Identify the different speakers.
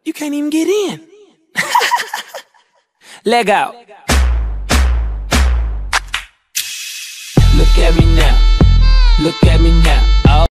Speaker 1: You can't even get in. Leg out. Look at me now. Look at me now.